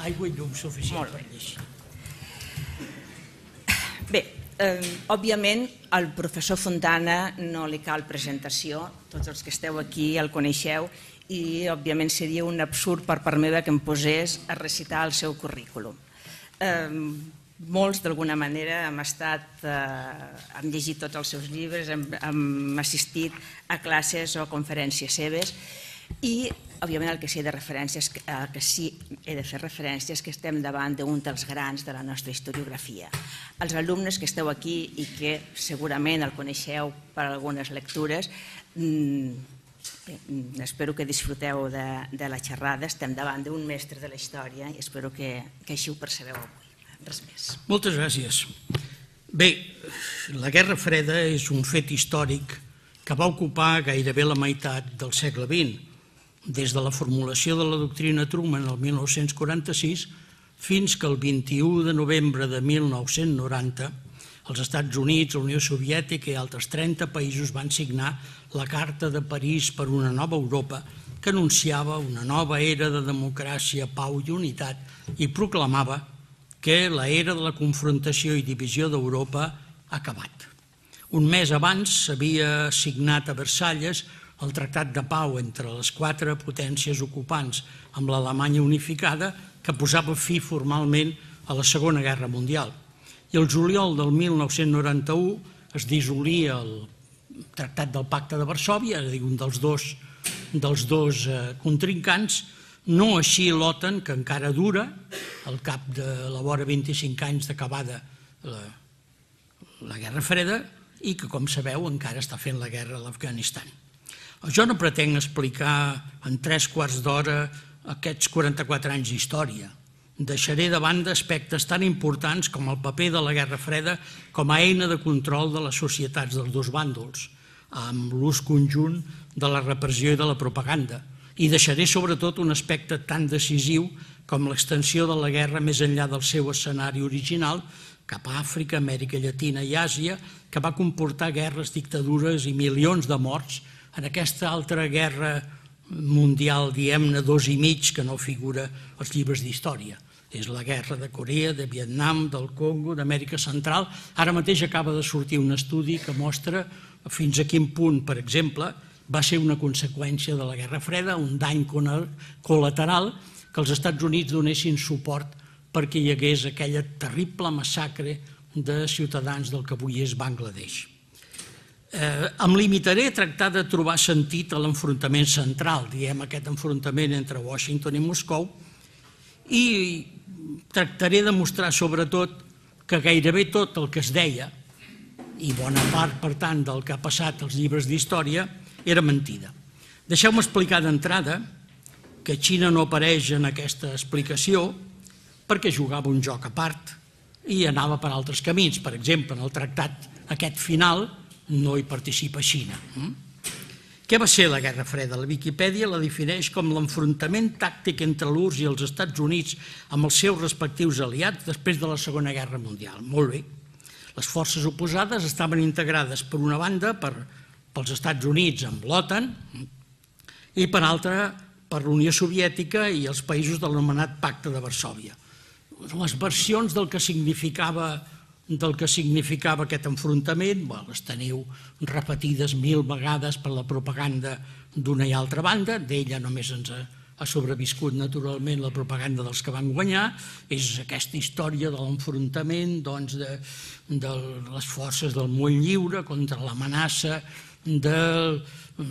aigua i llum suficient per llegir. Bé, òbviament al professor Fontana no li cal presentació, tots els que esteu aquí el coneixeu i òbviament seria un absurd per part meva que em posés a recitar el seu currículum. Molts d'alguna manera hem llegit tots els seus llibres, hem assistit a classes o a conferències seves i òbviament el que sí he de fer referència és que estem davant d'un dels grans de la nostra historiografia. Els alumnes que esteu aquí i que segurament el coneixeu per algunes lectures, espero que disfruteu de la xerrada. Estem davant d'un mestre de la història i espero que així ho percebeu avui. Res més. Moltes gràcies. Bé, la Guerra Freda és un fet històric que va ocupar gairebé la meitat del segle XX, des de la formulació de la doctrina Truman el 1946 fins que el 21 de novembre de 1990 els Estats Units, la Unió Soviètica i altres 30 països van signar la Carta de París per una nova Europa que anunciava una nova era de democràcia, pau i unitat i proclamava que l'era de la confrontació i divisió d'Europa ha acabat. Un mes abans s'havia signat a Versalles el Tractat de Pau entre les 4 potències ocupants amb l'Alemanya unificada que posava fi formalment a la Segona Guerra Mundial. I el juliol del 1991 es dissolia el Tractat del Pacte de Varsòvia, és a dir, un dels dos contrincants, no així l'OTAN, que encara dura, al cap de la vora 25 anys d'acabada la Guerra Freda, i que, com sabeu, encara està fent la guerra a l'Afganistan. Jo no pretenc explicar en 3 quarts d'hora aquests 44 anys d'història. Deixaré de banda aspectes tan importants com el paper de la Guerra Freda com a eina de control de les societats dels dos bàndols, amb l'ús conjunt de la repressió i de la propaganda. I deixaré sobretot un aspecte tan decisiu com l'extensió de la guerra més enllà del seu escenari original cap a Àfrica, Amèrica Llatina i Àsia, que va comportar guerres, dictadures i milions de morts en aquesta altra guerra mundial, diguem-ne, 2 i mig, que no figura als llibres d'història. És la guerra de Corea, de Vietnam, del Congo, d'Amèrica Central. Ara mateix acaba de sortir un estudi que mostra fins a quin punt, per exemple, va ser una conseqüència de la Guerra Freda, un dany col·lateral, que els Estats Units donessin suport perquè hi hagués aquella terrible massacre de ciutadans del que avui és Bangladesh. Em limitaré a tractar de trobar sentit a l'enfrontament central, diguem aquest enfrontament entre Washington i Moscou, i tractaré de mostrar sobretot que gairebé tot el que es deia, i bona part, per tant, del que ha passat als llibres d'història, era mentida. Deixeu-me explicar d'entrada que Xina no apareix en aquesta explicació perquè jugava un joc a part i anava per altres camins. Per exemple, en el tractat aquest final no hi participa Xina. Què va ser la Guerra Freda? La Viquipèdia la defineix com l'enfrontament tàctic entre l'URSS i els Estats Units amb els seus respectius aliats després de la Segona Guerra Mundial. Molt bé. Les forces oposades estaven integrades per una banda pels Estats Units amb l'OTAN i per altra per l'Unió Soviètica i els països de l'anomenat Pacte de Varsòvia. Les versions del que significava aquest enfrontament, les teniu repetides 1000 vegades per la propaganda d'una i altra banda, d'ella només ens ha sobreviscut naturalment la propaganda dels que van guanyar, és aquesta història de l'enfrontament de les forces del món lliure contra l'amenaça dels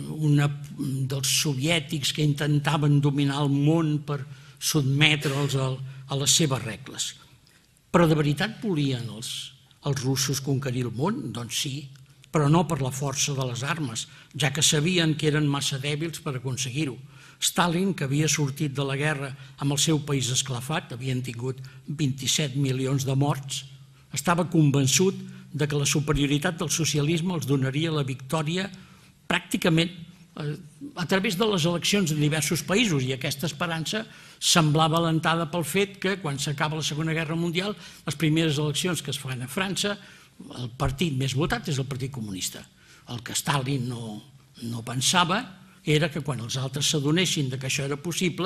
soviètics que intentaven dominar el món per sotmetre'ls a les seves regles. Però de veritat volien els russos conquerir el món? Doncs sí, però no per la força de les armes, ja que sabien que eren massa dèbils per aconseguir-ho. Stalin, que havia sortit de la guerra amb el seu país esclafat, havien tingut 27 milions de morts, estava convençut que la superioritat del socialisme els donaria la victòria pràcticament a través de les eleccions en diversos països, i aquesta esperança semblava alentada pel fet que quan s'acaba la Segona Guerra Mundial, les primeres eleccions que es fan a França, el partit més votat és el Partit Comunista. El que Stalin no pensava era que quan els altres s'adonessin que això era possible,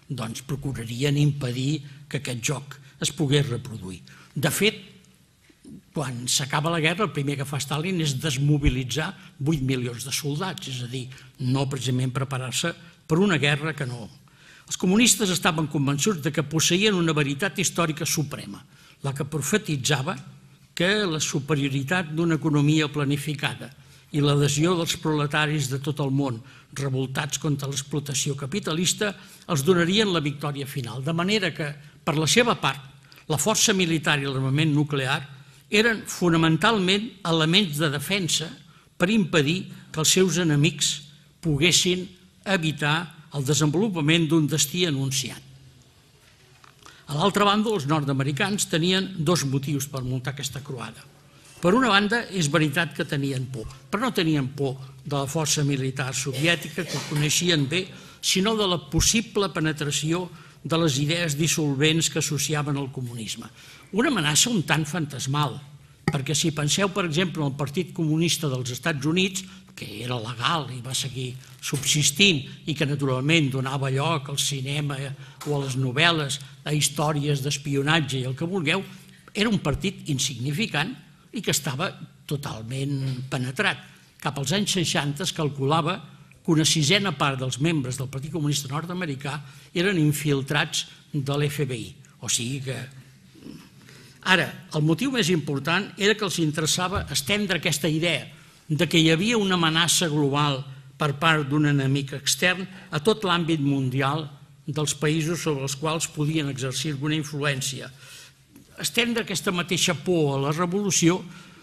doncs procurarien impedir que aquest joc es pogués reproduir. De fet, quan s'acaba la guerra, el primer que fa Stalin és desmobilitzar 8 milions de soldats, és a dir, no precisament preparar-se per una guerra que no... Els comunistes estaven convençuts de que posseïen una veritat històrica suprema, la que profetitzava que la superioritat d'una economia planificada i l'adhesió dels proletaris de tot el món revoltats contra l'explotació capitalista els donarien la victòria final, de manera que, per la seva part, la força militar i l'armament nuclear eren fonamentalment elements de defensa per impedir que els seus enemics poguessin evitar el desenvolupament d'un destí anunciat. A l'altra banda, els nord-americans tenien dos motius per muntar aquesta croada. Per una banda, és veritat que tenien por, però no tenien por de la força militar soviètica que coneixien bé, sinó de la possible penetració de les idees dissolvents que associaven al comunisme. Una amenaça un tant fantasmal, perquè si penseu, per exemple, en el Partit Comunista dels Estats Units, que era legal i va seguir subsistint i que naturalment donava lloc al cinema o a les novel·les, a històries d'espionatge i el que vulgueu, era un partit insignificant i que estava totalment penetrat. Cap als anys 60 es calculava que una sisena part dels membres del Partit Comunista nord-americà eren infiltrats de l'FBI. O sigui que... Ara, el motiu més important era que els interessava estendre aquesta idea de que hi havia una amenaça global per part d'un enemic extern a tot l'àmbit mundial dels països sobre els quals podien exercir alguna influència. Estendre aquesta mateixa por a la revolució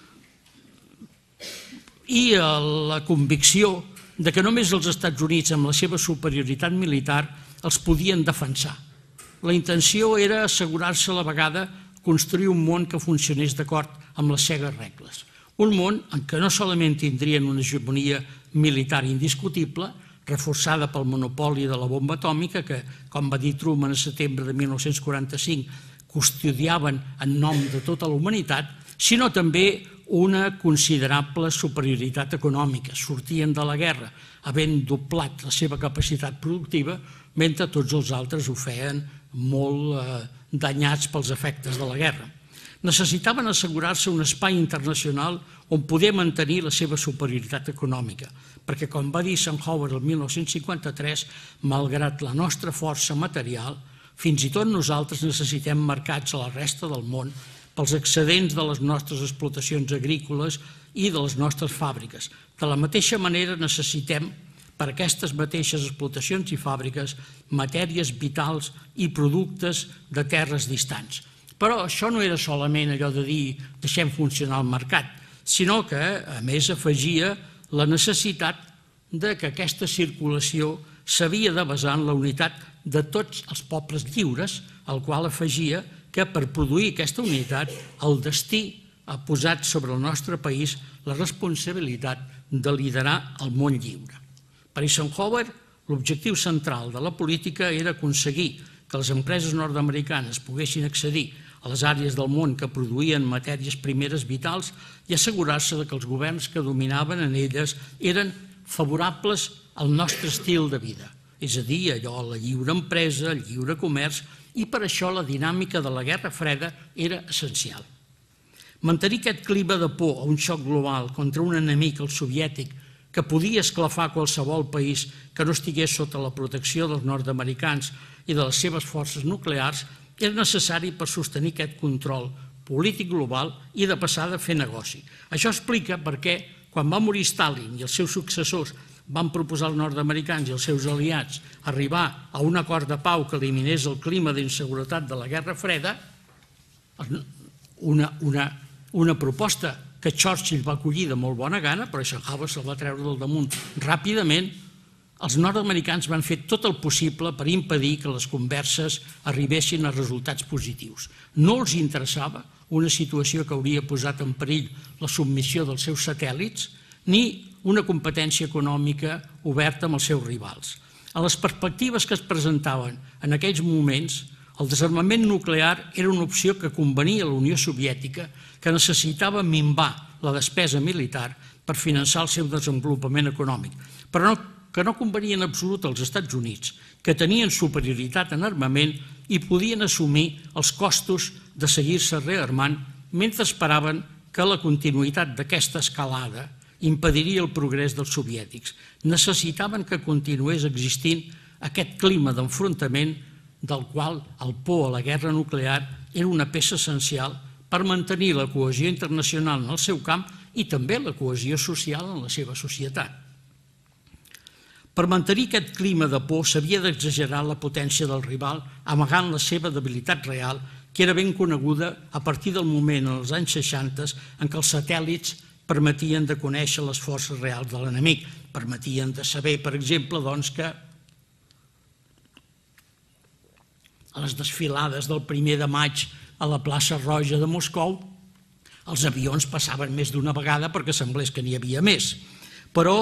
i a la convicció de que només els Estats Units, amb la seva superioritat militar, els podien defensar. La intenció era assegurar-se a la vegada construir un món que funcionés d'acord amb les cegues regles. Un món en què no solament tindrien una hegemonia militar indiscutible, reforçada pel monopoli de la bomba atòmica, que, com va dir Truman a setembre de 1945, custodiaven en nom de tota la humanitat, sinó també una considerable superioritat econòmica. Sortien de la guerra havent doblat la seva capacitat productiva, mentre tots els altres ho feien molt danyats pels efectes de la guerra. Necessitaven assegurar-se un espai internacional on poder mantenir la seva superioritat econòmica, perquè, com va dir Eisenhower el 1953, malgrat la nostra força material, fins i tot nosaltres necessitem mercats a la resta del món pels excedents de les nostres explotacions agrícoles i de les nostres fàbriques. De la mateixa manera necessitem, per aquestes mateixes explotacions i fàbriques, matèries vitals i productes de terres distants. Però això no era solament allò de dir deixem funcionar el mercat, sinó que, a més, afegia la necessitat de que aquesta circulació s'havia de basar en la unitat de tots els pobles lliures, al qual afegia que per produir aquesta unitat el destí ha posat sobre el nostre país la responsabilitat de liderar el món lliure. Per Eisenhower, l'objectiu central de la política era aconseguir que les empreses nord-americanes poguessin accedir a les àrees del món que produïen matèries primeres vitals i assegurar-se que els governs que dominaven en elles eren favorables al nostre estil de vida, és a dir, allò, la lliure empresa, el lliure comerç, i per això la dinàmica de la Guerra Freda era essencial. Mantenir aquest clima de por a un xoc global contra un enemic, el soviètic, que podia esclafar qualsevol país que no estigués sota la protecció dels nord-americans i de les seves forces nuclears, era necessari per sostenir aquest control polític global i de passada a fer negoci. Això explica per què, quan va morir Stalin i els seus successors van proposar als nord-americans i als seus aliats arribar a un acord de pau que eliminés el clima d'inseguretat de la Guerra Freda, una proposta que Churchill va acollir de molt bona gana, però Eisenhower se'l va treure del damunt ràpidament, els nord-americans van fer tot el possible per impedir que les converses arribessin a resultats positius. No els interessava una situació que hauria posat en perill la submissió dels seus satèl·lits, ni una competència econòmica oberta amb els seus rivals. A les perspectives que es presentaven en aquells moments, el desarmament nuclear era una opció que convenia a la Unió Soviètica, que necessitava minvar la despesa militar per finançar el seu desenvolupament econòmic, però que no convenia en absolut als Estats Units, que tenien superioritat en armament i podien assumir els costos de seguir-se rearmant mentre esperaven que la continuïtat d'aquesta escalada impediria el progrés dels soviètics. Necessitaven que continués existint aquest clima d'enfrontament del qual el por a la guerra nuclear era una peça essencial per mantenir la cohesió internacional en el seu camp i també la cohesió social en la seva societat. Per mantenir aquest clima de por s'havia d'exagerar la potència del rival, amagant la seva debilitat real, que era ben coneguda a partir del moment, en els anys 60, en què els satèl·lits permetien de conèixer les forces reals de l'enemic. Permetien de saber, per exemple, que a les desfilades del 1er de maig a la plaça Roja de Moscou els avions passaven més d'una vegada perquè semblés que n'hi havia més. Però,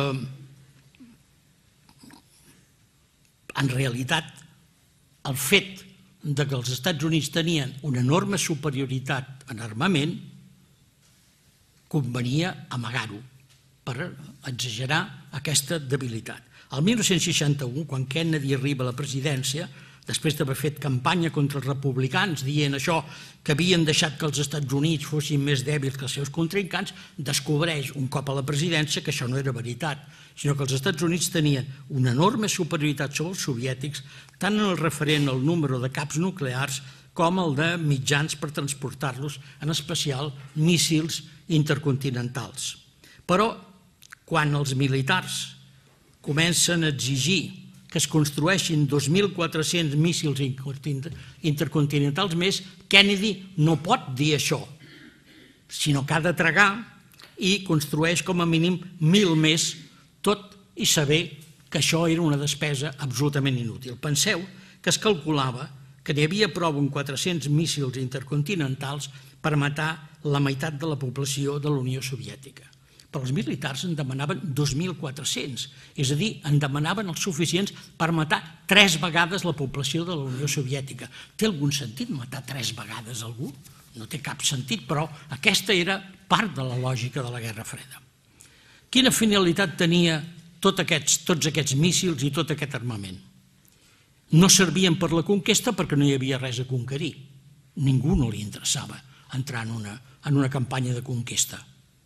en realitat, el fet que els Estats Units tenien una enorme superioritat en armament convenia amagar-ho per exagerar aquesta debilitat. El 1961, quan Kennedy arriba a la presidència, després d'haver fet campanya contra els republicans dient això, que havien deixat que els Estats Units fossin més dèbils que els seus contrincants, descobreix un cop a la presidència que això no era veritat, sinó que els Estats Units tenien una enorme superioritat sobre els soviètics, tant en el referent al número de caps nuclears com el de mitjans per transportar-los, en especial míssils intercontinentals. Però, quan els militars comencen a exigir que es construeixin 2.400 míssils intercontinentals més, Kennedy no pot dir això, sinó que ha de tragar i construeix com a mínim 1.000 més, tot i saber que això era una despesa absolutament inútil. Penseu que es calculava que n'hi havia prou amb 400 míssils intercontinentals per matar la meitat de la població de la Unió Soviètica. Però els militars en demanaven 2.400, és a dir, en demanaven els suficients per matar 3 vegades la població de la Unió Soviètica. Té algun sentit matar 3 vegades algú? No té cap sentit, però aquesta era part de la lògica de la Guerra Freda. Quina finalitat tenia tots aquests míssils i tot aquest armament? No servien per la conquesta perquè no hi havia res a conquerir. Ningú no li interessava entrar en una campanya de conquesta.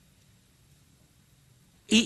I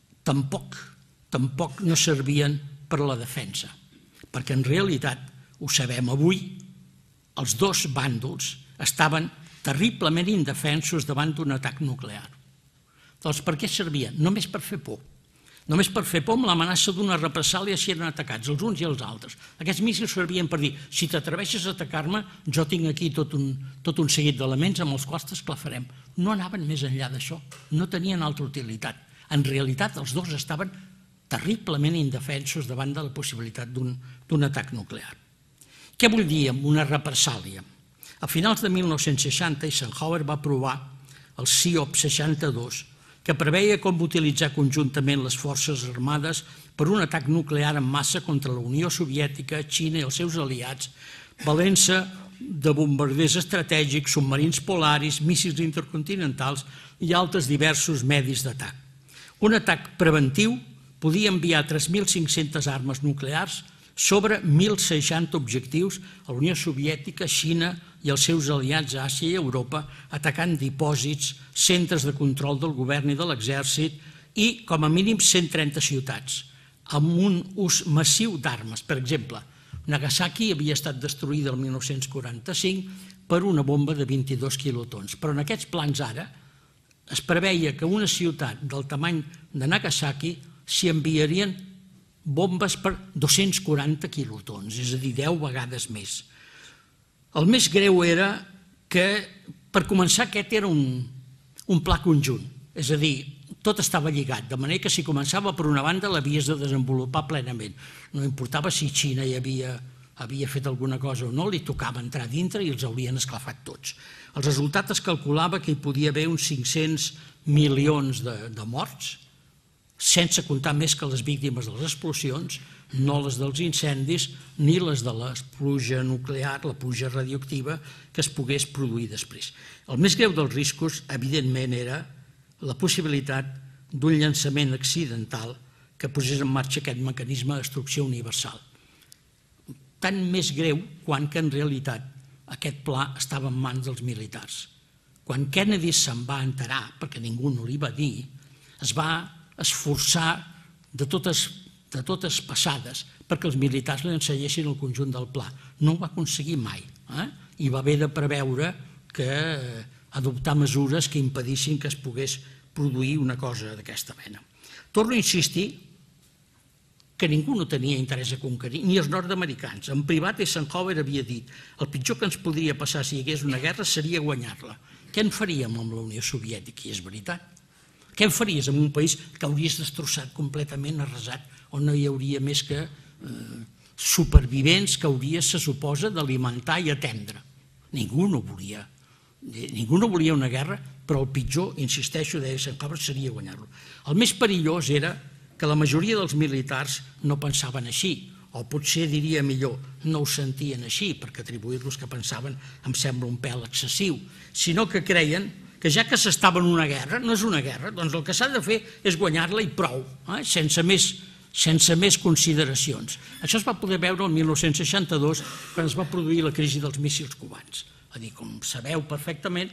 tampoc no servien per a la defensa, perquè en realitat, ho sabem avui, els dos bàndols estaven terriblement indefensos davant d'un atac nuclear. Doncs per què servien? Només per fer por. Només per fer por amb l'amenaça d'una represàlia si eren atacats els uns i els altres. Aquests míssils servien per dir, si t'atreveixes a atacar-me, jo tinc aquí tot un seguit d'elements amb els quals t'esclafarem. No anaven més enllà d'això, no tenien altra utilitat. En realitat, els dos estaven terriblement indefensos davant de la possibilitat d'un atac nuclear. Què vull dir amb una represàlia? A finals de 1960, Eisenhower va aprovar el CIOP 62, que preveia com utilitzar conjuntament les forces armades per un atac nuclear en massa contra la Unió Soviètica, Xina i els seus aliats, valent-se de bombarders estratègics, submarins polaris, míssils intercontinentals i altres diversos medis d'atac. Un atac preventiu podia enviar 3.500 armes nuclears sobre 1.060 objectius a la Unió Soviètica, Xina i els seus aliats a Àsia i Europa, atacant dipòsits, centres de control del govern i de l'exèrcit i, com a mínim, 130 ciutats, amb un ús massiu d'armes. Per exemple, Nagasaki havia estat destruïda el 1945 per una bomba de 22 quilotons, però en aquests plans ara es preveia que a una ciutat del tamany de Nagasaki s'hi enviarien bombes per 240 quilotons, és a dir, 10 vegades més. El més greu era que, per començar, aquest era un pla conjunt, és a dir, tot estava lligat, de manera que si començava per una banda l'havies de desenvolupar plenament. No importava si Xina hi havia fet alguna cosa o no, li tocava entrar dintre i els haurien esclafat tots. El resultat es calculava que hi podia haver uns 500 milions de morts, sense comptar més que les víctimes de les explosions, no les dels incendis ni les de la pluja nuclear, la pluja radioactiva que es pogués produir després. El més greu dels riscos, evidentment, era la possibilitat d'un llançament accidental que posés en marxa aquest mecanisme de destrucció universal. tant més greu quan que en realitat aquest pla estava en mans dels militars. Quan Kennedy se'n va enterar, perquè ningú no li va dir, es va esforçar de totes passades perquè els militars li ensenyessin el conjunt del pla. No ho va aconseguir mai i va haver de preveure que adoptar mesures que impedissin que es pogués produir una cosa d'aquesta mena. Torno a insistir que ningú no tenia interès a conquerir, ni els nord-americans. En privat, Eisenhower havia dit el pitjor que ens podria passar si hi hagués una guerra seria guanyar-la. Què en faríem amb la Unió Soviètica? I és veritat. Què en faries amb un país que hauries destrossat completament, arrasat, on no hi hauria més que supervivents que hauries, se suposa, d'alimentar i atendre? Ningú no volia. Ningú no volia una guerra, però el pitjor, insisteixo, deia Eisenhower, seria guanyar-lo. El més perillós era que la majoria dels militars no pensaven així, o potser diria millor, no ho sentien així, perquè atribuir-los que pensaven em sembla un pèl excessiu, sinó que creien que ja que s'estava en una guerra, no és una guerra, doncs el que s'ha de fer és guanyar-la i prou, sense més consideracions. Això es va poder veure el 1962, quan es va produir la crisi dels míssils cubans. És a dir, com sabeu perfectament,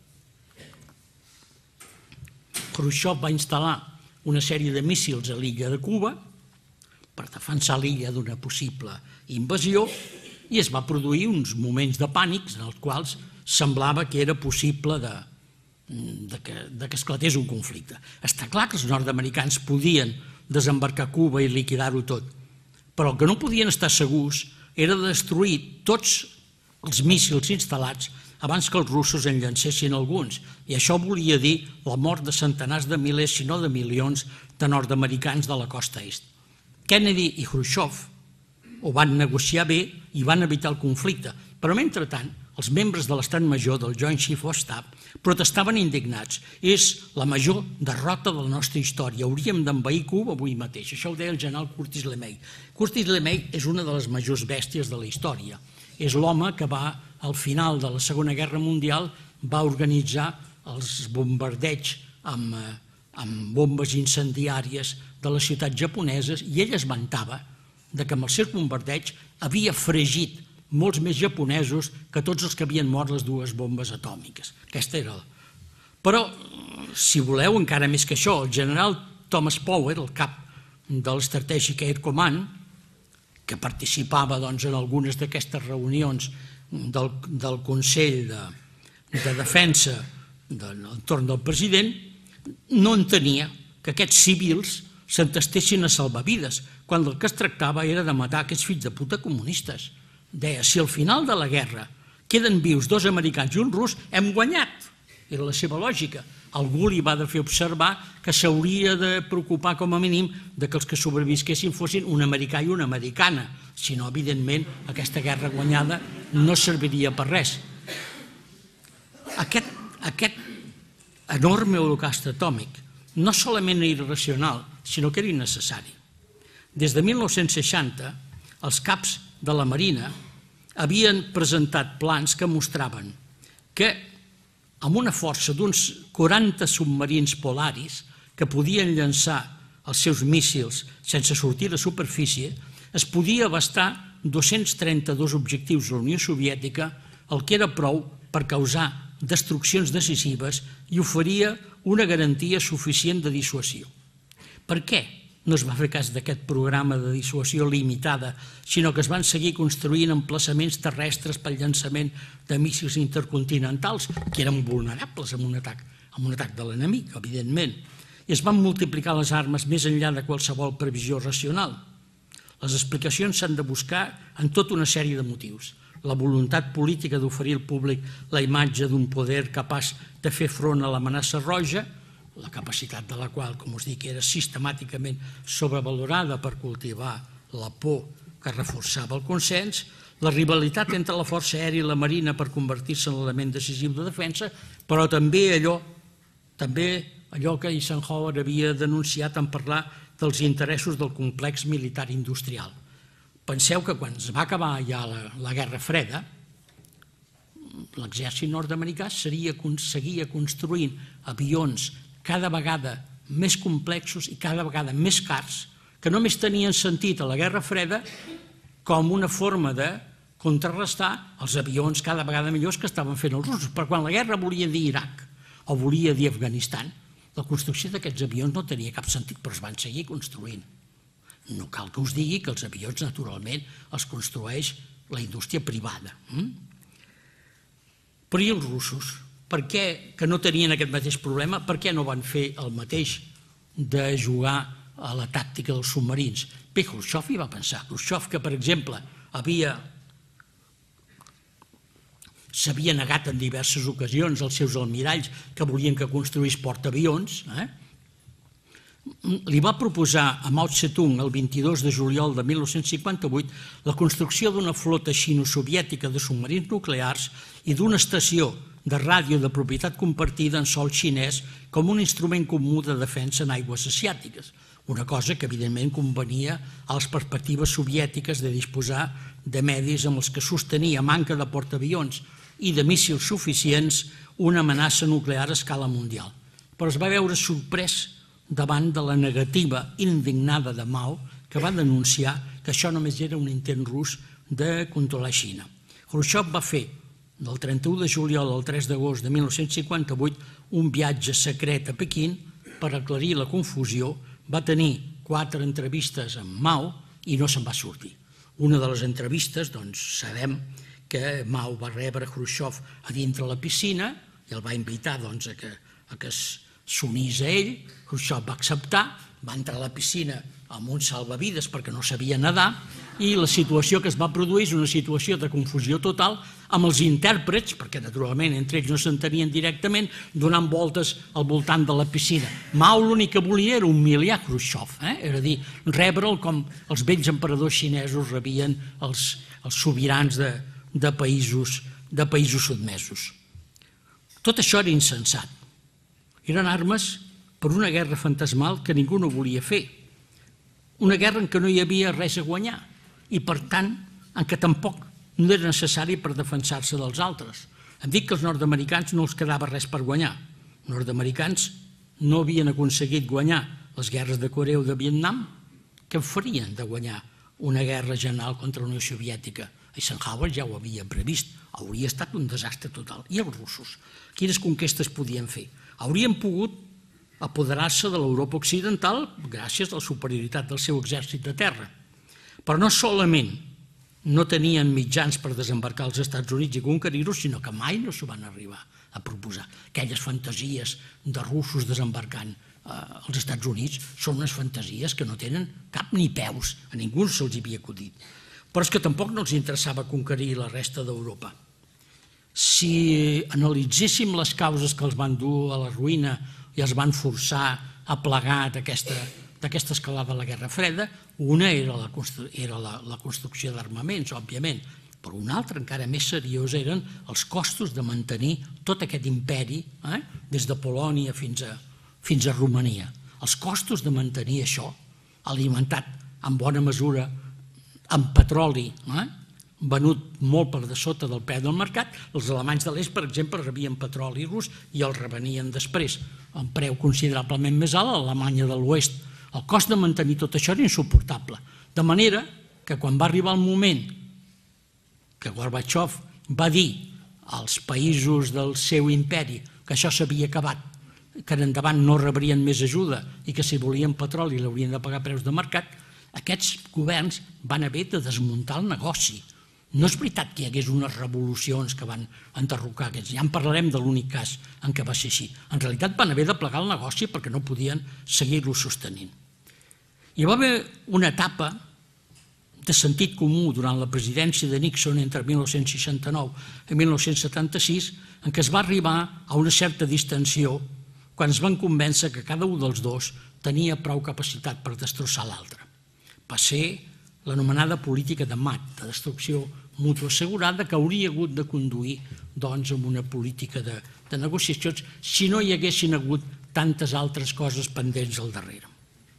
Khrushchev va instal·lar una sèrie de míssils a l'illa de Cuba per defensar l'illa d'una possible invasió i es va produir uns moments de pànics en els quals semblava que era possible que esclatés un conflicte. Està clar que els nord-americans podien desembarcar a Cuba i liquidar-ho tot, però el que no podien estar segurs era destruir tots els míssils instal·lats abans que els russos en llancessin alguns, i això volia dir la mort de centenars de milers, si no de milions, de nord-americans de la costa est. Kennedy i Khrushchev ho van negociar bé i van evitar el conflicte, però mentrestant els membres de l'Estat Major del Joint Chiefs of Staff protestaven indignats. És la major derrota de la nostra història, hauríem d'envair Cuba avui mateix. Això ho deia el general Curtis LeMay. Curtis LeMay és una de les majors bèsties de la història. És l'home que va, al final de la Segona Guerra Mundial, va organitzar els bombardeigs amb bombes incendiàries de les ciutats japoneses i ell es vantava que amb els seus bombardeigs havia fregit molts més japonesos que tots els que havien mort les dues bombes atòmiques. Aquesta era... Però, si voleu, encara més que això, el general Thomas Power, el cap del Strategic Air Command, que participava en algunes d'aquestes reunions del Consell de Defensa entorn del president, no entenia que aquests civils s'entestessin a salvar vides, quan del que es tractava era de matar aquests fills de puta comunistes. Deia, si al final de la guerra queden vius 2 americans i un rus, hem guanyat. Era la seva lògica. Algú li va de fer observar que s'hauria de preocupar com a mínim que els que sobrevisquessin fossin un americà i una americana. Si no, evidentment, aquesta guerra guanyada no serviria per res. Aquest enorme holocaust atòmic no solament era irracional, sinó que era innecessari. Des de 1960, els caps de la Marina havien presentat plans que mostraven que amb una força d'uns 40 submarins Polaris que podien llançar els seus míssils sense sortir a superfície, es podia abastar 232 objectius de la Unió Soviètica, el que era prou per causar destruccions decisives i oferia una garantia suficient de dissuasió. Per què no es va fer cas d'aquest programa de dissuasió limitada, sinó que es van seguir construint emplaçaments terrestres pel llançament de míssils intercontinentals, que eren vulnerables amb un atac de l'enemic, evidentment, i es van multiplicar les armes més enllà de qualsevol previsió racional. Les explicacions s'han de buscar en tota una sèrie de motius. La voluntat política d'oferir al públic la imatge d'un poder capaç de fer front a l'amenaça roja, la capacitat de la qual, com us dic, era sistemàticament sobrevalorada per cultivar la por que reforçava el consens, la rivalitat entre la força aèria i la marina per convertir-se en l'element decisiu de defensa, però també allò que Eisenhower havia denunciat en parlar dels interessos del complex militar industrial. Penseu que quan es va acabar ja la Guerra Freda, l'exèrcit nord-americà seguia construint avions cada vegada més complexos i cada vegada més cars, que només tenien sentit a la Guerra Freda com una forma de contrarrestar els avions cada vegada millors que estaven fent els russos. Però quan la guerra volia dir Iraq o volia dir Afganistan, la construcció d'aquests avions no tenia cap sentit, però es van seguir construint. No cal que us digui que els avions, naturalment, els construeix la indústria privada. Però i els russos? Per què, que no tenien aquest mateix problema, per què no van fer el mateix de jugar a la tàctica dels submarins? Bé, Khrushchev hi va pensar. Khrushchev, que per exemple s'havia negat en diverses ocasions als seus almiralls que volien que construís portaavions, li va proposar a Mao Tse-tung el 22 de juliol de 1958 la construcció d'una flota xino-soviètica de submarins nuclears i d'una estació de ràdio de propietat compartida en sòl xinès com un instrument comú de defensa en aigües asiàtiques, una cosa que evidentment convenia a les perspectives soviètiques de disposar de medis amb els que sostenia manca de portaavions i de míssils suficients una amenaça nuclear a escala mundial. Però es va veure sorprès davant de la negativa indignada de Mao, que va denunciar que això només era un intent rus de controlar Xina. Khrushchev va fer, del 31 de juliol al 3 d'agost de 1958, un viatge secret a Pequín per aclarir la confusió. Va tenir 4 entrevistes amb Mao i no se'n va sortir. Una de les entrevistes, doncs, sabem que Mao va rebre Khrushchev a dintre la piscina i el va invitar a que s'unís a ell. Khrushchev va acceptar, va entrar a la piscina amb un salvavides perquè no sabia nedar i la situació que es va produir és una situació de confusió total amb els intèrprets, perquè naturalment entre ells no s'entenien directament, donant voltes al voltant de la piscina. Mao l'únic que volia era humiliar Khrushchev, era dir, rebre'l com els vells emperadors xinesos rebien els sobirans de països sotmesos. Tot això era insensat. Eren armes per una guerra fantasmal que ningú no volia fer. Una guerra en què no hi havia res a guanyar i, per tant, en què tampoc no era necessari per defensar-se dels altres. Em dic que als nord-americans no els quedava res per guanyar. Els nord-americans no havien aconseguit guanyar les guerres de Corea o de Vietnam. Què farien de guanyar una guerra general contra la Unió Soviètica? Eisenhower ja ho havia previst. Hauria estat un desastre total. I els russos? Quines conquestes podien fer? Haurien pogut apoderar-se de l'Europa occidental gràcies a la superioritat del seu exèrcit de terra. Però no solament no tenien mitjans per desembarcar als Estats Units i conquerir-los, sinó que mai no s'ho van arribar a proposar. Aquelles fantasies de russos desembarcant als Estats Units són unes fantasies que no tenen cap ni peus, a ningú se'ls havia acudit. Però és que tampoc no els interessava conquerir la resta d'Europa. Si analitzéssim les causes que els van dur a la ruïna i els van forçar a plegar d'aquesta escalada de la Guerra Freda, una era la construcció d'armaments, òbviament, però una altra, encara més seriosa, eren els costos de mantenir tot aquest imperi, des de Polònia fins a Romania. Els costos de mantenir això, alimentat en bona mesura amb petroli, venut molt per de sota del preu del mercat. Els alemanys de l'est, per exemple, rebien petroli rus i el revenien després a un preu considerablement més alt a l'Alemanya de l'oest. El cost de mantenir tot això era insuportable. De manera que quan va arribar el moment que Gorbachev va dir als països del seu imperi que això s'havia acabat, que en endavant no rebrien més ajuda i que si volien petroli l'haurien de pagar a preus de mercat, aquests governs van haver de desmuntar el negoci. No és veritat que hi hagués unes revolucions que van enderrocar aquests. Ja en parlarem de l'únic cas en què va ser així. En realitat van haver de plegar el negoci perquè no podien seguir-lo sostenint. Hi va haver una etapa de sentit comú durant la presidència de Nixon entre 1969 i 1976 en què es va arribar a una certa distensió quan es van convèncer que cada un dels dos tenia prou capacitat per destrossar l'altre. Va ser l'anomenada política de MAT, de destrucció mútua assegurada, que hauria hagut de conduir amb una política de negociacions si no hi haguessin hagut tantes altres coses pendents al darrere.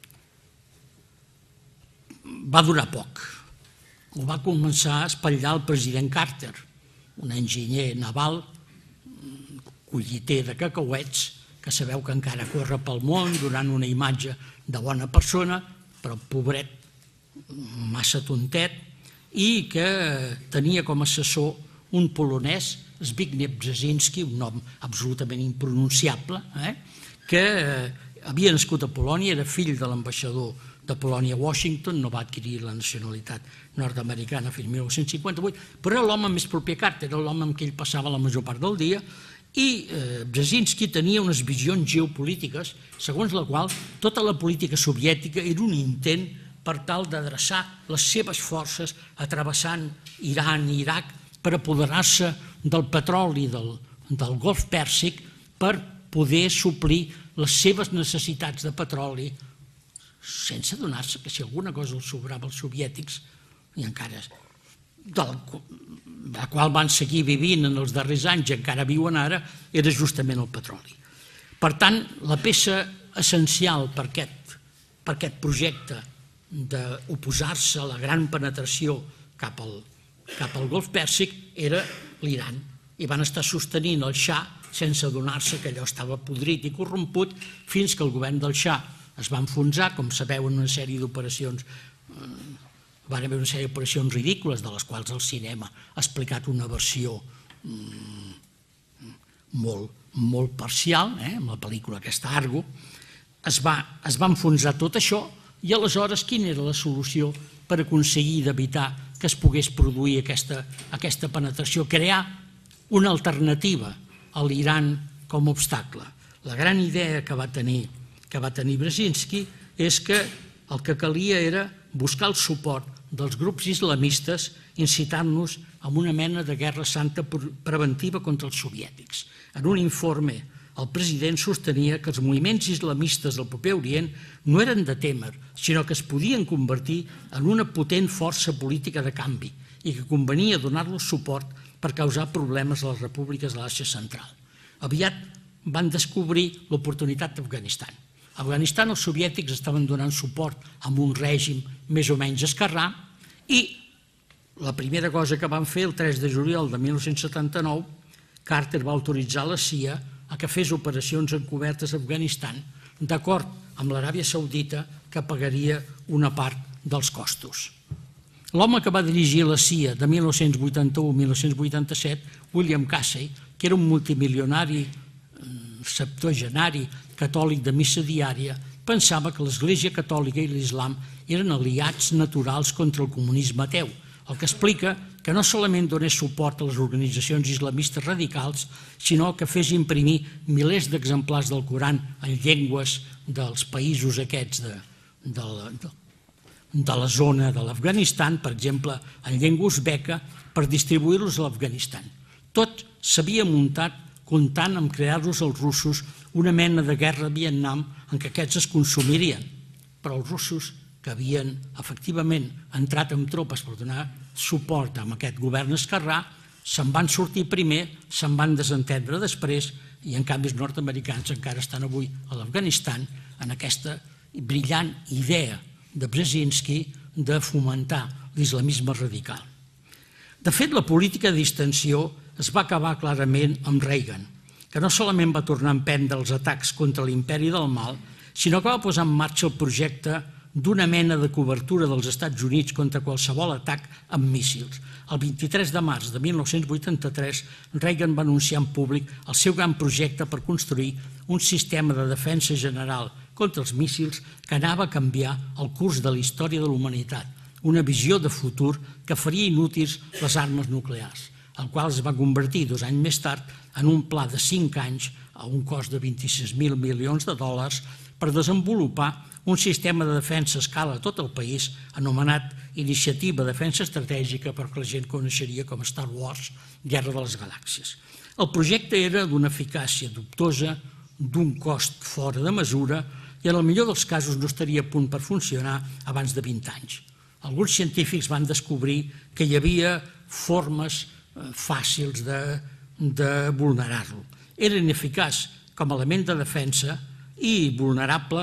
Va durar poc. Ho va començar a espatllar el president Carter, un enginyer naval, colliter de cacauets, que sabeu que encara corre pel món donant una imatge de bona persona, però pobret, massa tontet, i que tenia com a assessor un polonès, Zbigniew Brzezinski, un nom absolutament impronunciable, que havia nascut a Polònia, era fill de l'ambaixador de Polònia a Washington, no va adquirir la nacionalitat nord-americana fins al 1958, però era l'home més proper a Carter, era l'home amb qui ell passava la major part del dia, i Brzezinski tenia unes visions geopolítiques segons la qual tota la política soviètica era un intent per tal d'adreçar les seves forces travessant Iran i Iraq per apoderar-se del petroli del Golf Pèrsic per poder suplir les seves necessitats de petroli sense adonar-se que si alguna cosa els sobrava als soviètics, i encara la qual van seguir vivint en els darrers anys i encara viuen ara, era justament el petroli. Per tant, la peça essencial per aquest projecte d'oposar-se a la gran penetració cap al Golf Pèrsic era l'Iran, i van estar sostenint el Shah sense adonar-se que allò estava podrit i corromput fins que el govern del Shah es va enfonsar, com sabeu, en una sèrie d'operacions. Van haver una sèrie d'operacions ridícules, de les quals el cinema ha explicat una versió molt parcial, amb la pel·lícula aquesta Argo. Es va enfonsar tot això, i aleshores quina era la solució per aconseguir d'evitar que es pogués produir aquesta penetració? Crear una alternativa a l'Iran com a obstacle. La gran idea que va tenir Brzezinski és que el que calia era buscar el suport dels grups islamistes incitant-nos a una mena de guerra santa preventiva contra els soviètics. En un informe, el president sostenia que els moviments islamistes del proper Orient no eren de témer, sinó que es podien convertir en una potent força política de canvi i que convenia donar-los suport per causar problemes a les repúbliques de l'Àsia Central. Aviat van descobrir l'oportunitat d'Afganistan. A Afganistan els soviètics estaven donant suport a un règim més o menys esquerrà i la primera cosa que van fer el 3 de juliol de 1979, Carter va autoritzar la CIA a que fes operacions encobertes a Afganistan d'acord amb l'Aràbia Saudita, que pagaria una part dels costos. L'home que va dirigir la CIA de 1981 a 1987, William Casey, que era un multimilionari septuagenari catòlic de missa diària, pensava que l'Església Catòlica i l'Islam eren aliats naturals contra el comunisme ateu, el que explica que no solament donés suport a les organitzacions islamistes radicals, sinó que fes imprimir milers d'exemplars del Coran en llengües dels països aquests de la zona de l'Afganistan, per exemple, en llengua uzbeca, per distribuir-los a l'Afganistan. Tot s'havia muntat comptant amb crear-los als russos una mena de guerra a Vietnam en què aquests es consumirien. Però els russos, que havien efectivament entrat amb tropes per donar suport a aquest govern esquerrà, se'n van sortir primer, se'n van desentendre després, i en canvi els nord-americans encara estan avui a l'Afganistan en aquesta brillant idea de Brzezinski de fomentar l'islamisme radical. De fet, la política de distensió es va acabar clarament amb Reagan, que no solament va tornar a emprendre els atacs contra l'imperi del mal, sinó que va posar en marxa el projecte d'una mena de cobertura dels Estats Units contra qualsevol atac amb míssils. El 23 de març de 1983, Reagan va anunciar en públic el seu gran projecte per construir un sistema de defensa general contra els míssils que anava a canviar el curs de la història de la humanitat, una visió de futur que faria inútils les armes nuclears, el qual es va convertir 2 anys més tard en un pla de 5 anys a un cost de 26.000 milions de dòlars per desenvolupar un sistema de defensa a escala a tot el país anomenat Iniciativa de Defensa Estratègica, perquè la gent coneixeria com Star Wars, Guerra de les Galàxies. El projecte era d'una eficàcia dubtosa, d'un cost fora de mesura i en el millor dels casos no estaria a punt per funcionar abans de 20 anys. Alguns científics van descobrir que hi havia formes fàcils de vulnerar-lo. Era ineficaç com a element de defensa i vulnerable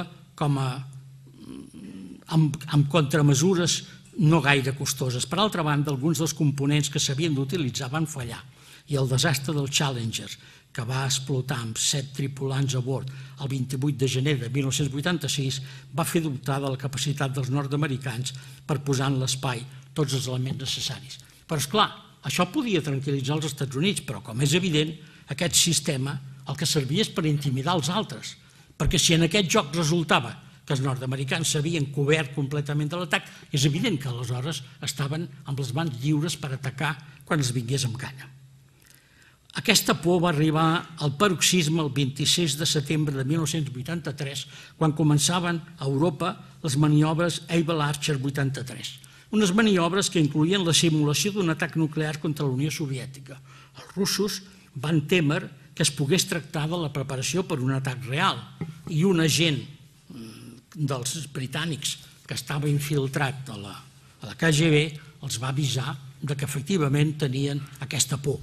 amb contramesures no gaire costoses. Per altra banda, alguns dels components que s'havien d'utilitzar van fallar i el desastre del Challenger, que va explotar amb 7 tripulants a bord el 28 de gener de 1986, va fer dubtar de la capacitat dels nord-americans per posar en l'espai tots els elements necessaris. Però, esclar, això podia tranquil·litzar els Estats Units, però, com és evident, aquest sistema el que servia és per intimidar els altres, perquè si en aquest joc resultava que els nord-americans s'havien cobert completament de l'atac, és evident que aleshores estaven amb les mans lliures per atacar quan es vingués amb gana. Aquesta por va arribar al paroxisme el 26 de setembre de 1983, quan començaven a Europa les maniobres Able Archer 83, unes maniobres que incloïen la simulació d'un atac nuclear contra la Unió Soviètica. Els russos van témer que es pogués tractar de la preparació per un atac real i un agent dels britànics que estava infiltrat a la KGB els va avisar que efectivament tenien aquesta por.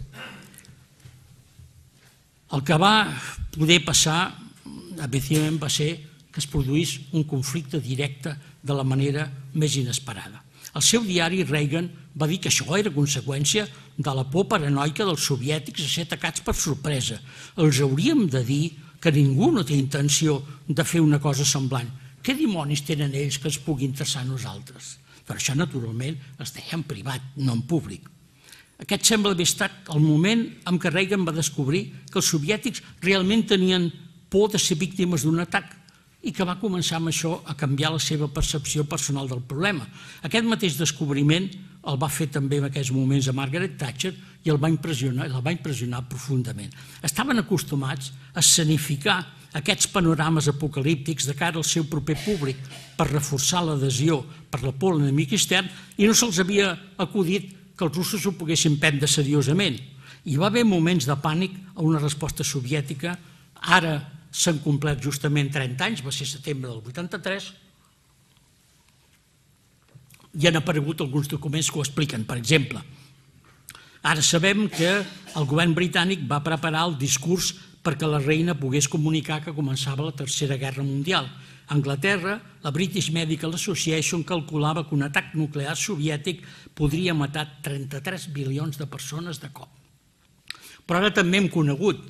El que va poder passar, evidentment, va ser que es produís un conflicte directe de la manera més inesperada. Al seu diari, Reagan va dir que això era conseqüència de la por paranoica dels soviètics a ser atacats per sorpresa. Els hauríem de dir que ningú no té intenció de fer una cosa semblant. Què dimonis tenen ells que ens pugui interessar a nosaltres? Per això, naturalment, es deia en privat, no en públic. Aquest sembla haver estat el moment en què Reagan va descobrir que els soviètics realment tenien por de ser víctimes d'un atac i que va començar amb això a canviar la seva percepció personal del problema. Aquest mateix descobriment el va fer també en aquells moments a Margaret Thatcher i la va impressionar profundament. Estaven acostumats a escenificar aquests panorames apocalíptics de cara al seu proper públic per reforçar l'adhesió per la por a l'enemic extern i no se'ls havia acudit que els russos ho poguessin prendre seriosament. Hi va haver moments de pànic a una resposta soviètica. Ara s'han complert justament 30 anys, va ser setembre del 83, i han aparegut alguns documents que ho expliquen. Per exemple, ara sabem que el govern britànic va preparar el discurs perquè la reina pogués comunicar que començava la Tercera Guerra Mundial. A Anglaterra, la British Medical Association calculava que un atac nuclear soviètic podria matar 33 milions de persones de cop. Però ara també hem conegut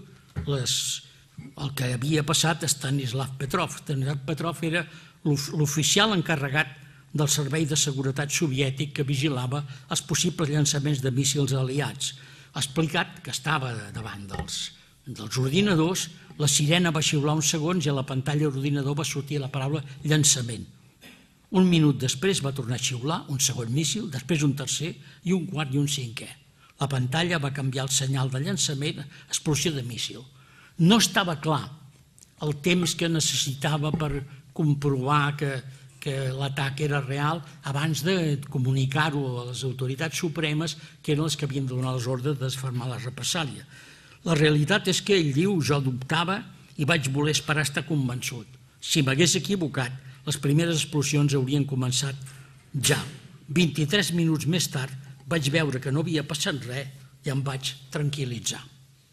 el que havia passat a Stanislav Petrov. Stanislav Petrov era l'oficial encarregat del Servei de Seguretat Soviètic que vigilava els possibles llançaments de míssils aliats. Ha explicat que estava davant dels ordinadors, la sirena va xiular uns segons i a la pantalla de l'ordinador va sortir la paraula llançament. Un minut després va tornar a xiular un segon míssil, després un tercer i un quart i un cinquè. La pantalla va canviar el senyal de llançament a explosió de míssil. No estava clar el temps que necessitava per comprovar que l'atac era real abans de comunicar-ho a les autoritats supremes, que eren les que havien de donar les ordres de desfermar la represàlia. La realitat és que ell diu, jo dubtava i vaig voler esperar estar convençut. Si m'hagués equivocat, les primeres explosions haurien començat ja. 23 minuts més tard vaig veure que no havia passat res i em vaig tranquil·litzar.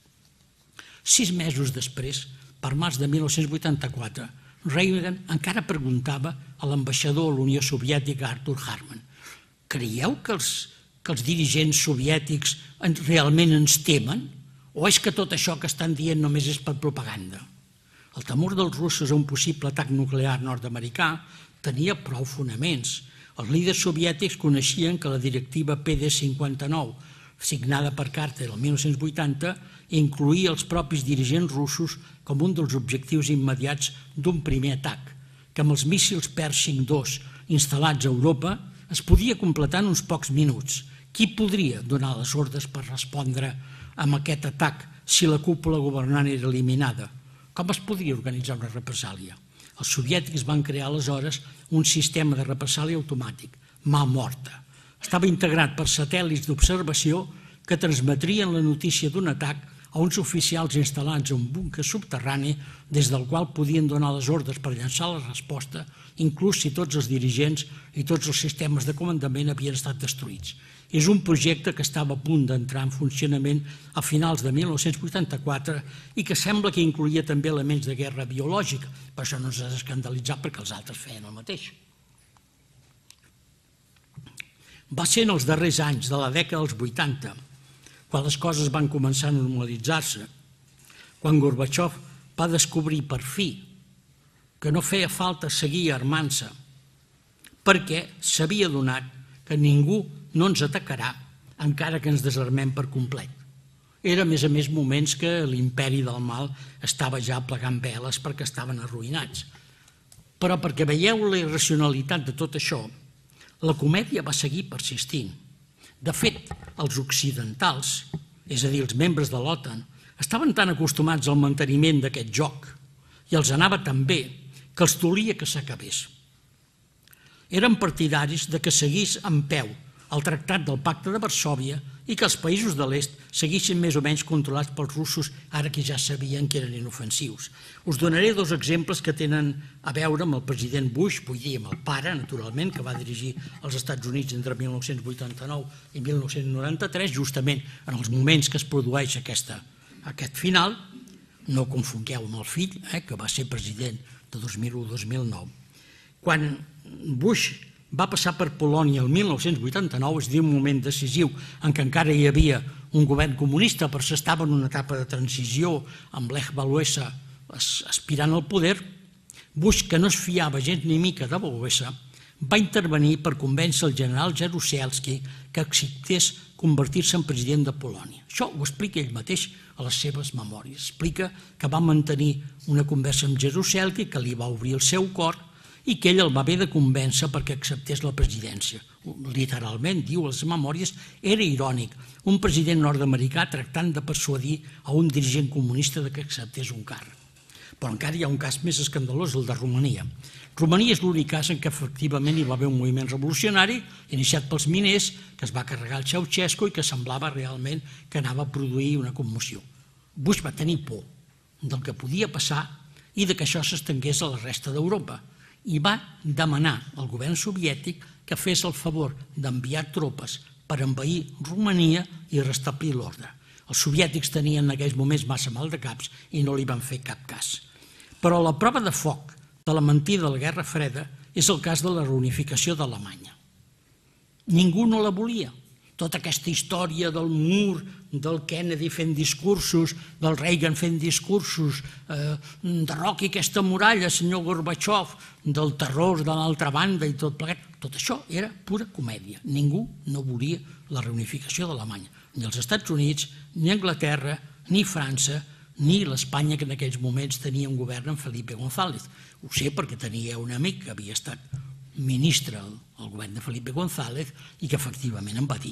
6 mesos després, per març de 1984, Reagan encara preguntava a l'ambaixador a la Unió Soviètica, Arthur Harman: creieu que els dirigents soviètics realment ens temen? O és que tot això que estan dient només és per propaganda? El temor dels russos a un possible atac nuclear nord-americà tenia prou fonaments. Els líders soviètics coneixien que la directiva PD-59, signada per Carter el 1980, incloïa els propis dirigents russos com un dels objectius immediats d'un primer atac, que amb els míssils Pershing II instal·lats a Europa es podia completar en uns pocs minuts. Qui podria donar les ordres per respondre amb aquest atac si la cúpula governant era eliminada? Com es podria organitzar una represàlia? Els soviètics van crear aleshores un sistema de represàlia automàtic, mà morta. Estava integrat per satèl·lits d'observació que transmetrien la notícia d'un atac a uns oficials instal·lats en un búnquer subterrani des del qual podien donar les ordres per llançar la resposta, inclús si tots els dirigents i tots els sistemes de comandament havien estat destruïts. És un projecte que estava a punt d'entrar en funcionament a finals de 1984 i que sembla que incloïa també elements de guerra biològica. Per això no s'ha d'escandalitzar perquè els altres feien el mateix. Va ser en els darrers anys de la dècada dels 80, quan les coses van començar a normalitzar-se, quan Gorbachev va descobrir per fi que no feia falta seguir armant-se, perquè s'havia adonat que ningú no ens atacarà encara que ens desarmem per complet. Era, a més, moments que l'imperi del mal estava ja plegant veles perquè estaven arruïnats. Però perquè veieu la irracionalitat de tot això, la comèdia va seguir persistint. De fet, els occidentals, és a dir, els membres de l'OTAN, estaven tan acostumats al manteniment d'aquest joc i els anava tan bé que els dolia que s'acabés. Eren partidaris de que seguís en peu el Tractat del Pacte de Varsòvia i que els països de l'est seguissin més o menys controlats pels russos, ara que ja sabien que eren inofensius. Us donaré dos exemples que tenen a veure amb el president Bush, vull dir, amb el pare, naturalment, que va dirigir els Estats Units entre 1989 i 1993, justament en els moments que es produeix aquest final. No ho confongueu amb el fill, que va ser president de 2001-2009. Quan Bush va passar per Polònia el 1989, és a dir, un moment decisiu en què encara hi havia un govern comunista, però s'estava en una etapa de transició amb Lech Walesa aspirant al poder. Bush, que no es fiava gens ni mica de Walesa, va intervenir per convèncer el general Jaruzelski que acceptés convertir-se en president de Polònia. Això ho explica ell mateix a les seves memòries. Explica que va mantenir una conversa amb Jaruzelski, que li va obrir el seu cor i que ell el va haver de convèncer perquè acceptés la presidència. Literalment, diu a les memòries, era irònic, un president nord-americà tractant de persuadir a un dirigent comunista que acceptés un càrrec. Però encara hi ha un cas més escandalós, el de Romania. Romania és l'únic cas en què efectivament hi va haver un moviment revolucionari iniciat pels miners, que es va carregar el Ceausescu i que semblava realment que anava a produir una commoció. Bush va tenir por del que podia passar i de que això s'estengués a la resta d'Europa i va demanar al govern soviètic que fes el favor d'enviar tropes per envair Romania i restablir l'ordre. Els soviètics tenien en aquells moments massa mal de caps i no li van fer cap cas. Però la prova de foc de la mentida de la Guerra Freda és el cas de la reunificació d'Alemanya. Ningú no la volia. Tota aquesta història del mur, del Kennedy fent discursos, del Reagan fent discursos, derroqui aquesta muralla, senyor Gorbachev, del terror de l'altra banda i tot plegat, tot això era pura comèdia. Ningú no volia la reunificació d'Alemanya. Ni els Estats Units, ni Anglaterra, ni França, ni l'Espanya, que en aquells moments tenia un govern amb Felipe González. Ho sé perquè tenia un amic que havia estat ministre al govern de Felipe González i que efectivament em va dir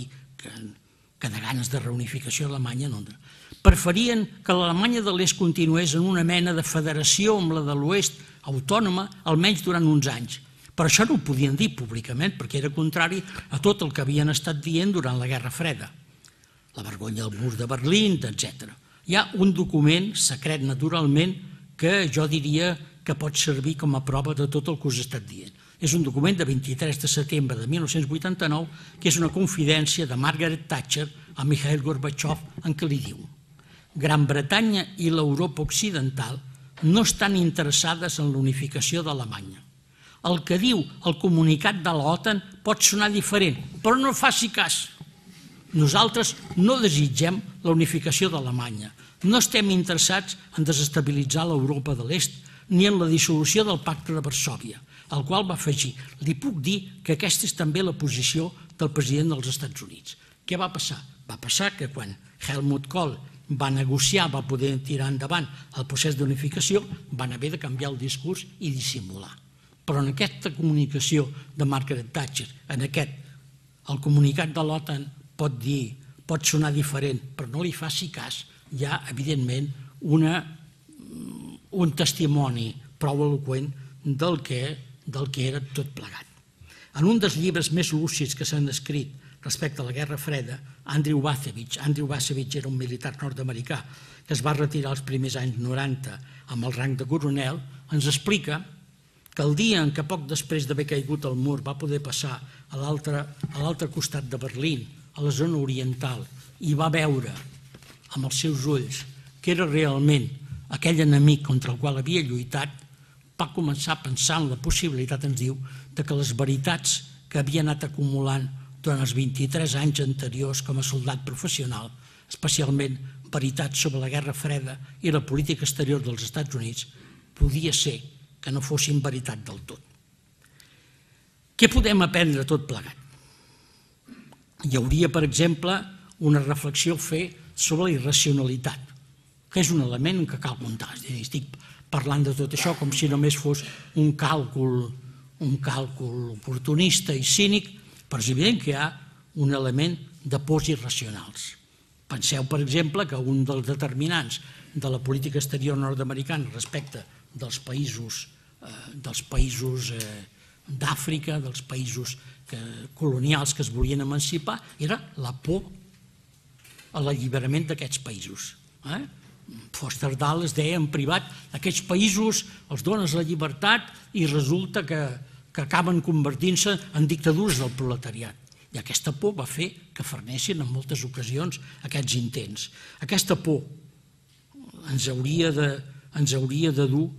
que de ganes de reunificació alemanya no. Preferien que l'Alemanya de l'Est continués en una mena de federació amb la de l'Oest autònoma, almenys durant uns anys. Però això no ho podien dir públicament perquè era contrari a tot el que havien estat dient durant la Guerra Freda. La vergonya del mur de Berlín, etc. Hi ha un document secret, naturalment, que jo diria que pot servir com a prova de tot el que us he estat dient. És un document de 23 de setembre de 1989 que és una confidència de Margaret Thatcher a Mikhail Gorbachev en què li diu: Gran Bretanya i l'Europa Occidental no estan interessades en l'unificació d'Alemanya. El que diu el comunicat de l'OTAN pot sonar diferent, però no faci cas. Nosaltres no desitgem la unificació d'Alemanya. No estem interessats en desestabilitzar l'Europa de l'Est ni en la dissolució del Pacte de Varsòvia, al qual va afegir: li puc dir que aquesta és també la posició del president dels Estats Units. Què va passar? Va passar que quan Helmut Kohl va negociar, va poder tirar endavant el procés d'unificació, van haver de canviar el discurs i dissimular. Però en aquesta comunicació de Margaret Thatcher, el comunicat de l'OTAN pot sonar diferent, però no li faci cas, hi ha, evidentment, un testimoni prou eloqüent del que era tot plegat. En un dels llibres més lúcids que s'han escrit respecte a la Guerra Freda, Andrew Bacevich era un militar nord-americà que es va retirar als primers anys 90 amb el rang de coronel, ens explica que el dia en què poc després d'haver caigut el mur va poder passar a l'altre costat de Berlín, a la zona oriental, i va veure amb els seus ulls que era realment aquell enemic contra el qual havia lluitat, va començar a pensar en la possibilitat, ens diu, de que les veritats que havia anat acumulant durant els 23 anys anteriors com a soldat professional, especialment veritats sobre la Guerra Freda i la política exterior dels Estats Units, podia ser que no fossin veritat del tot. Què podem aprendre tot plegat? hi hauria, per exemple, una reflexió a fer sobre la irracionalitat, que és un element que cal comptar. Estic parlant de tot això com si només fos un càlcul oportunista i cínic, però és evident que hi ha un element de pors irracionals. Penseu, per exemple, que un dels determinants de la política exterior nord-americana respecte dels països d'Àfrica, dels països colonials que es volien emancipar, era la por a l'alliberament d'aquests països. Foster Dulles deia en privat: aquests països els dones la llibertat i resulta que acaben convertint-se en dictadures del proletariat. I aquesta por va fer que fernessin en moltes ocasions aquests intents. Aquesta por ens hauria de dur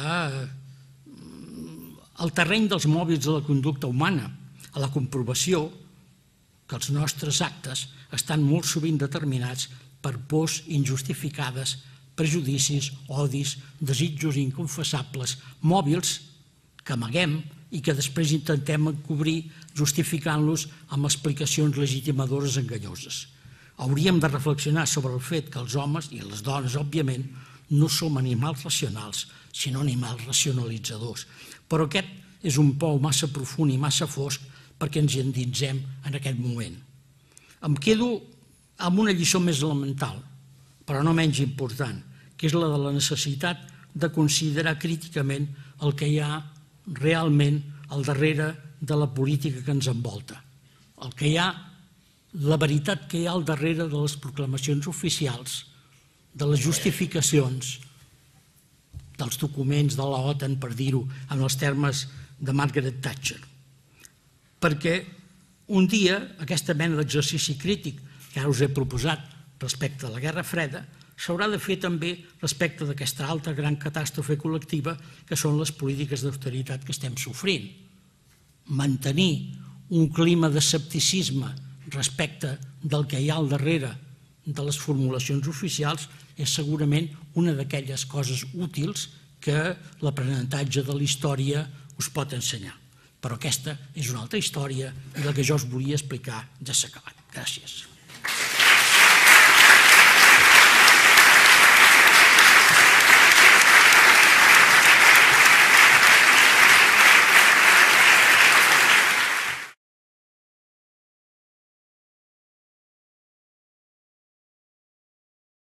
al terreny dels mòbils de la conducta humana, a la comprovació que els nostres actes estan molt sovint determinats per pors injustificades, prejudicis, odis, desitjos inconfessables, mòbils que amaguem i que després intentem encobrir justificant-los amb explicacions legitimadores enganyoses. Hauríem de reflexionar sobre el fet que els homes, i les dones, òbviament, no som animals racionals, sinó animals racionalitzadors. Però aquest és un pou massa profund i massa fosc perquè ens hi endinsem en aquest moment. Em quedo amb una lliçó més elemental, però no menys important, que és la de la necessitat de considerar críticament el que hi ha realment al darrere de la política que ens envolta. El que hi ha, la veritat que hi ha al darrere de les proclamacions oficials, de les justificacions, dels documents de l'OTAN, per dir-ho en els termes de Margaret Thatcher. Perquè un dia aquesta mena d'exercici crític que ara us he proposat respecte a la Guerra Freda s'haurà de fer també respecte d'aquesta altra gran catàstrofe col·lectiva que són les polítiques d'austeritat que estem sofrint. Mantenir un clima d'escepticisme respecte del que hi ha al darrere de les formulacions oficials és segurament una d'aquelles coses útils que l'aprenentatge de la història us pot ensenyar. Però aquesta és una altra història i la que jo us volia explicar ja s'ha acabat. Gràcies.